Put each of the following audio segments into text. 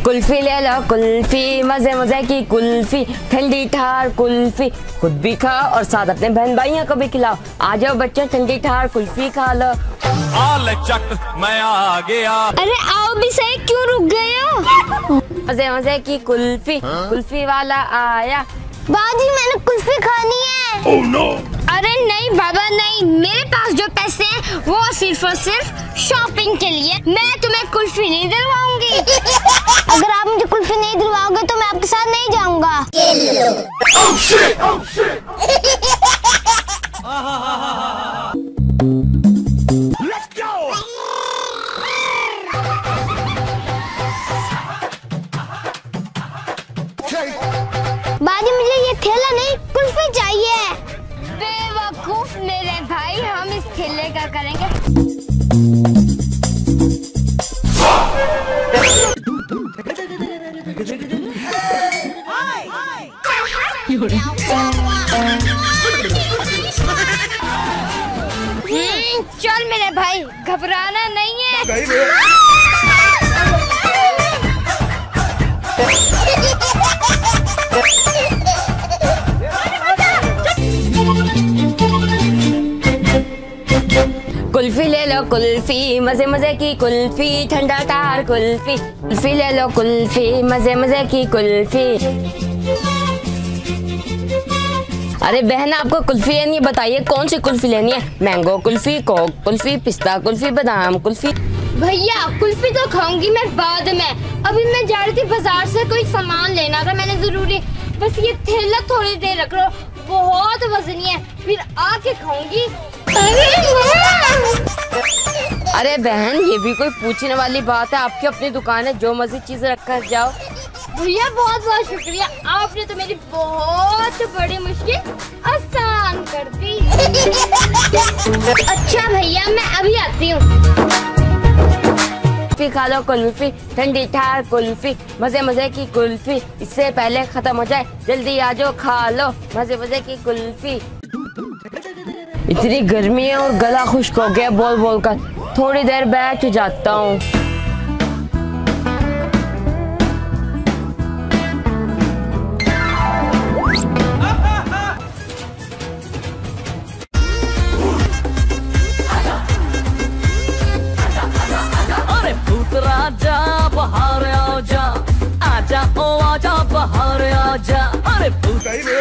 कुल्फी ले लो कुल्फी, मजे मजे की कुल्फी, ठंडी ठार कुल्फी, खुद भी खाओ और साथ अपने बहन भाइयों को भी खिलाओ। आ जाओ बच्चों, ठंडी ठार कुल्फी खा लो। चक मैं आ गया। अरे आओ भी सही, क्यों रुक गए हो? मजे मजे की कुल्फी, कुल्फी वाला आया। बाजी मैंने कुल्फी खानी है। Oh, no. अरे नहीं बाबा नहीं, मेरे पास जो पैसे हैं वो सिर्फ और सिर्फ शॉपिंग के लिए। मैं तुम्हें कुल्फी नहीं दिलवाऊंगी। अगर आप मुझे कुल्फी नहीं दिलवाओगे तो मैं आपके साथ नहीं जाऊंगा। Oh, shit. Oh, shit. Let's go. बाजी मुझे ये ठेला नहीं, कुल्फी चाहिए। बेवकूफ मेरे भाई, हम इस ठेले का करेंगे। चल मेरे भाई, घबराना नहीं है। कुल्फी ले लो कुल्फी, मजे मजे की कुल्फी, ठंडा ठार कुल्फी। कुल्फी ले लो कुल्फी, मजे मजे की कुल्फी। अरे बहन आपको कुल्फी लेनी है, बताइए कौन सी कुल्फी लेनी है? मैंगो कुल्फी, कोक कुल्फी, पिस्ता कुल्फी, बादाम कुल्फी। भैया कुल्फी तो खाऊंगी मैं बाद में। अभी मैं जा रही थी बाजार से, कोई सामान लेना था मैंने जरूरी। बस ये ठेला थोड़ी देर रख लो, बहुत वजनी है, फिर आके खाऊंगी। अरे बहन ये भी कोई पूछने वाली बात है? आपकी अपनी दुकान है, जो मर्जी चीज रख कर जाओ। भैया बहुत बहुत शुक्रिया, आपने तो मेरी बहुत बड़ी मुश्किल आसान कर दी। अच्छा भैया मैं अभी आती हूँ। कुल्फी खा लो कुल्फी, ठंडी ठार कुल्फी, मजे मजे की कुल्फी, इससे पहले खत्म हो जाए, जल्दी आ जाओ खा लो मजे मजे की कुल्फी। इतनी गर्मी है और गला खुश्क हो गया बोल बोल कर, थोड़ी देर बैठ जाता हूँ। अरे भूत राजा बाहर आ जा, आजा ओ आजा बाहर आ जा। अरे भूत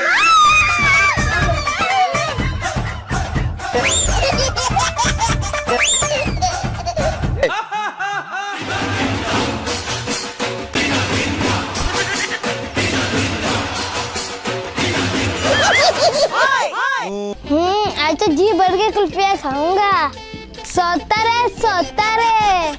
आज तो जी भर के कुल्फियाँ खाऊंगा। सोता रे सोता रे।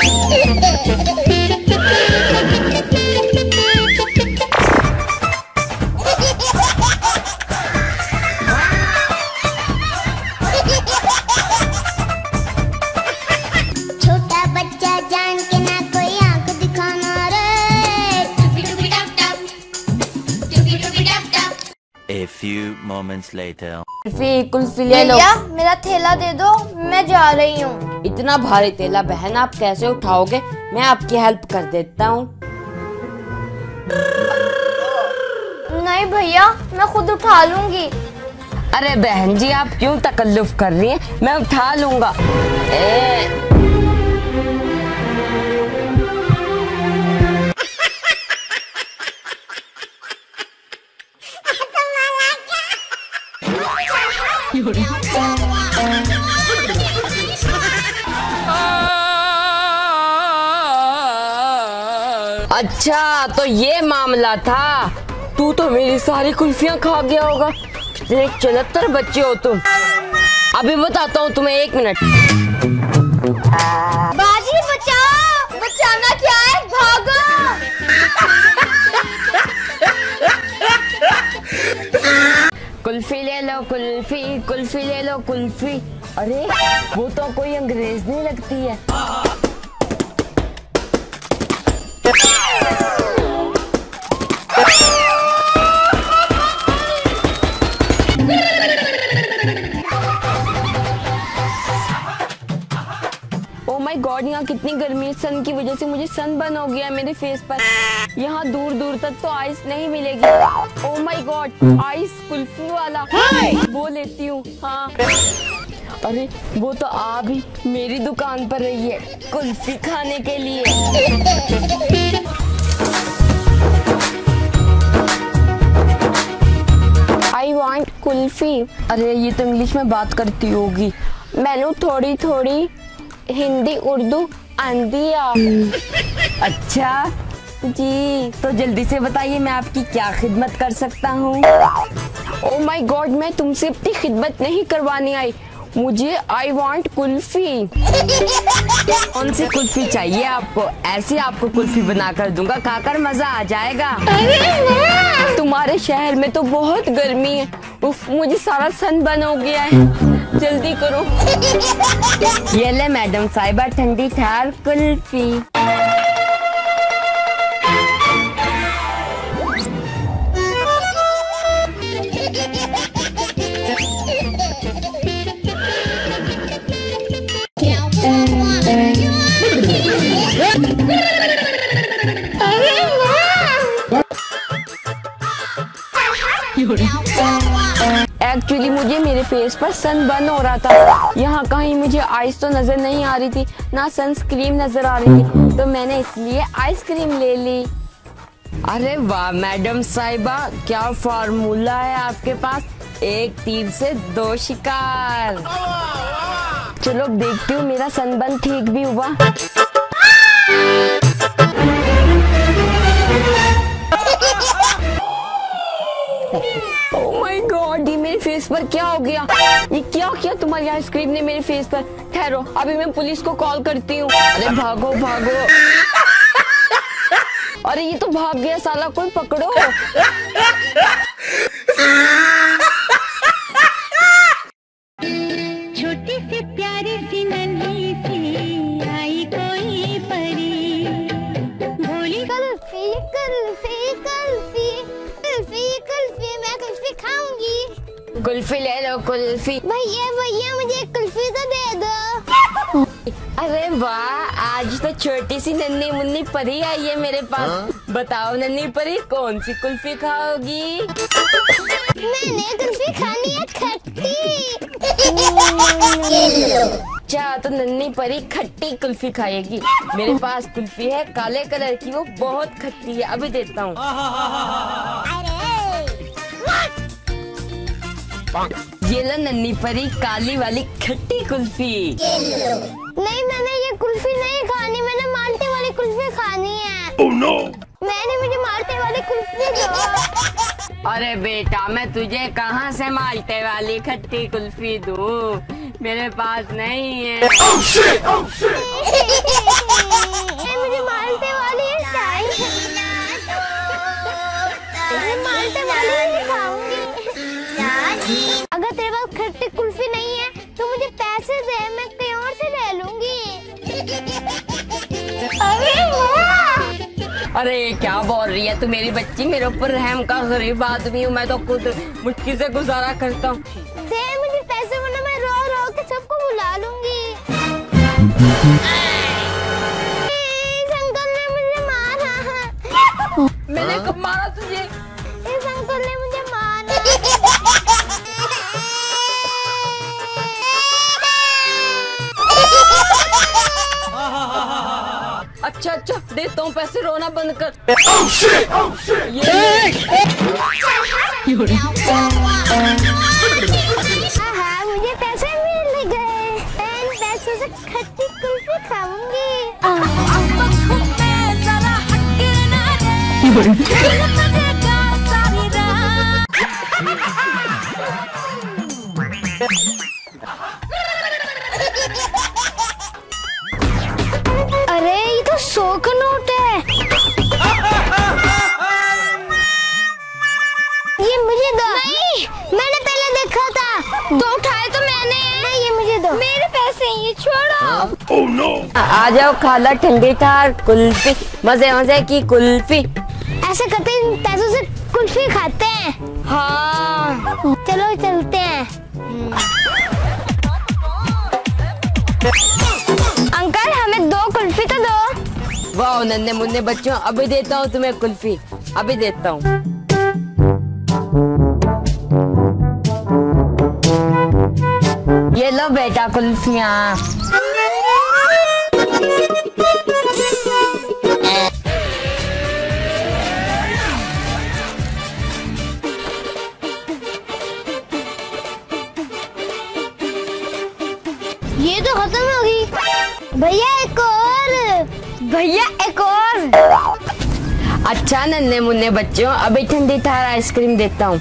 छोटा बच्चा जान के ना कोई आंख दिखाना रे। A few moments later. Kulfi ले लो। भैया मेरा थैला दे दो, मैं जा रही हूँ। इतना भारी थैला बहन आप कैसे उठाओगे? मैं आपकी हेल्प कर देता हूँ। नहीं भैया मैं खुद उठा लूंगी। अरे बहन जी आप क्यों तकल्लुफ कर रही हैं? मैं उठा लूंगा। अच्छा तो ये मामला था। तू तो मेरी सारी कुल्फियां खा गया होगा। कितने चलत्तर बच्चे हो तुम। अभी बताता हूँ तुम्हें, 1 मिनट। बाजी बचाओ, बचाना क्या है, भागो। कुल्फी ले लो कुल्फी, कुल्फी ले लो कुल्फी। अरे वो तो कोई अंग्रेज नहीं लगती है। ओ माय गॉड, यहाँ कितनी गर्मी है। सन की वजह से मुझे सनबर्न हो गया है मेरे फेस पर। यहाँ दूर दूर तक तो आइस नहीं मिलेगी। Oh my god, ice kulfi वाला वो लेती हूँ। हाँ, अरे वो तो आ भी मेरी दुकान पर रही है कुल्फी खाने के लिए। I want kulfi. अरे ये तो इंग्लिश में बात करती होगी। मैंने थोड़ी थोड़ी हिंदी उर्दू आंधी आ। अच्छा जी, तो जल्दी से बताइए मैं आपकी क्या खिदमत कर सकता हूँ। ओ माय गॉड, मैं तुमसे अपनी खिदमत नहीं करवाने आई, मुझे आई वांट कुल्फी। कौन सी कुल्फी चाहिए आपको? ऐसे आपको कुल्फी बना कर दूंगा, खाकर मजा आ जाएगा। तुम्हारे शहर में तो बहुत गर्मी है। उफ, मुझे सारा सनबर्न हो गया है। जल्दी करो। ये ले मैडम साहिबा, ठंडी ठार कुल्फी। एक्चुअली मुझे मेरे फेस पर सनबर्न हो रहा था। यहाँ कहीं मुझे आइस तो नजर नहीं आ रही थी, ना सनस्क्रीन नजर आ रही थी, तो मैंने इसलिए आइसक्रीम ले ली। अरे वाह मैडम साहिबा, क्या फार्मूला है आपके पास, एक तीर से दो शिकार। चलो देखती हूँ मेरा सनबर्न ठीक भी हुआ। ओह माय गॉड, ये मेरे फेस पर क्या हो गया? ये क्या किया तुम्हारी आइसक्रीम ने मेरे फेस पर? ठहरो, अभी मैं पुलिस को कॉल करती हूँ। अरे भागो भागो। अरे ये तो भाग गया साला, कोई पकड़ो। छोटी सी प्यारी सी नन्ही सी आई कोई परी, भोली कुल्फी कुल्फी कुल्फी कुल्फी कुल्फी, मैं कुल्फी खाऊंगी। कुल्फी ले लो कुल्फी। भैया भैया मुझे कुल्फी तो दे दो। अरे वाह, आज तो छोटी सी नन्ही मुन्नी परी आई है मेरे पास। बताओ नन्ही परी, कौन सी कुल्फी खाओगी? मैंने कुल्फी खानी है खट्टी। अच्छा, तो नन्ही परी खट्टी कुल्फी खाएगी। मेरे पास कुल्फी है काले कलर की, वो बहुत खट्टी है, अभी देता हूँ। ये लो नन्ही परी, काली वाली खट्टी कुल्फी। नहीं, मैंने ये कुल्फी नहीं खानी, मैंने माल्टे वाली कुल्फी खानी है। Oh no! मैंने मुझे माल्टे वाली कुल्फी दो। अरे बेटा, मैं तुझे कहाँ से माल्टे वाली खट्टी कुल्फी दूँ? मेरे पास नहीं है। Oh shit! Oh shit! मुझे माल्टे वाली चाहिए। मैं माल्टे वाली ही खाऊंगी। अगर तेरे पास खट्टी कुल्फी नहीं है तो मुझे पैसे दे, मैं कहीं और से ले लूंगी। अरे वाह! अरे क्या बोल रही है तू मेरी बच्ची? मेरे ऊपर रहम का, गरीब आदमी हूँ मैं तो, खुद मुश्किल से गुजारा करता हूँ। दे मुझे पैसे, वरना मैं रो रो के सबको बुला लूंगी। इस अंकल ने मुझे मारा। मैंने कब मारा तुझे? इस अंकल ने मुझे मारा। अच्छा अच्छा, देता हूँ पैसे, रोना बंद कर। Oh shit! Oh shit! हाँ, मुझे पैसे मिल गए। मैं इन पैसों से खट्टी कुल्फी खाऊंगी। अरे ये तो 100 का नोट है। ये मुझे दो। नहीं, मैंने पहले देखा था, तो उठाए तो मैंने। नहीं, ये मुझे दो, मेरे पैसे हैं, ये छोड़ो। Oh no! आ जाओ, खाला ठंडी ठार कुल्फी, मजे मजे की कुल्फी। ऐसे करते इन पैसों से कुल्फी खाते हैं। हाँ, चलो चलते हैं। अंकल वाह नन्हे मुन्ने बच्चों, अभी देता हूँ तुम्हें कुल्फी, अभी देता हूँ। ये लो बेटा कुल्फियाँ। ये तो खत्म हो गई। भैया एक और, भैया एक और। अच्छा नन्हे मुन्ने बच्चों, अभी ठंडी थार आइसक्रीम देता हूँ।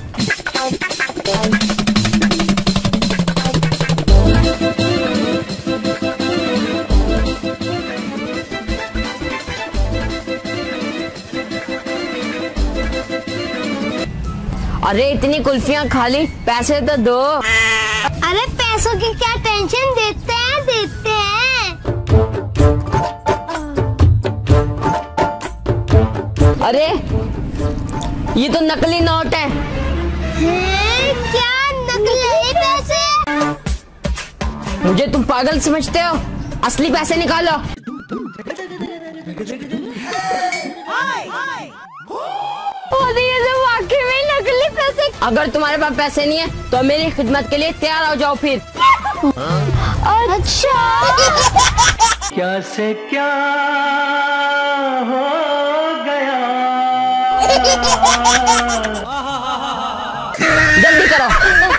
अरे इतनी कुल्फियाँ खाली, पैसे तो दो। अरे पैसों की क्या टेंशन, देते हैं देते हैं। अरे ये तो नकली नोट है। क्या नकली पैसे? मुझे तुम पागल समझते हो? असली पैसे निकालो। ये तो वाकई में नकली पैसे। अगर तुम्हारे पास पैसे नहीं है तो मेरी खिदमत के लिए तैयार हो जाओ फिर। अच्छा क्या से क्या हो गया। जल्दी करो।